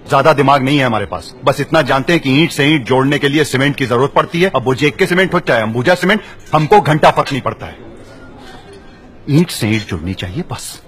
ज्यादा दिमाग नहीं है हमारे पास, बस इतना जानते हैं कि ईंट से ईंट जोड़ने के लिए सीमेंट की जरूरत पड़ती है। अब वो जेक के सीमेंट हो चाहे अंबुजा सीमेंट, हमको घंटा फर्क नहीं पड़ता है। ईंट से ईंट जुड़नी चाहिए बस।